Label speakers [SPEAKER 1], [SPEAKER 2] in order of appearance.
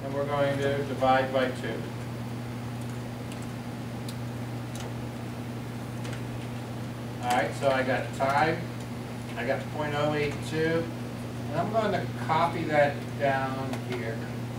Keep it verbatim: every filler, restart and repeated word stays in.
[SPEAKER 1] and we're going to divide by two. All right, so I got time, I got zero point zero eight two, and I'm going to copy that down here.